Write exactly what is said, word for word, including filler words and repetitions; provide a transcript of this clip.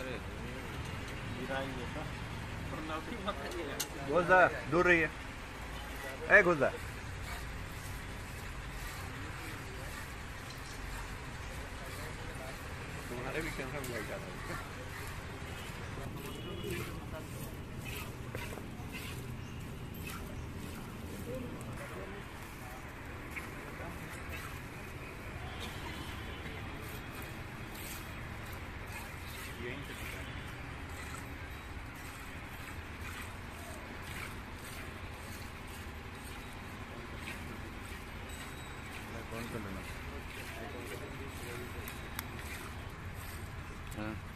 घुस जा, दूर रही है। ए घुस जा। तुम्हारे भी कैंसर लग जाता है। कौन कर लेना? हाँ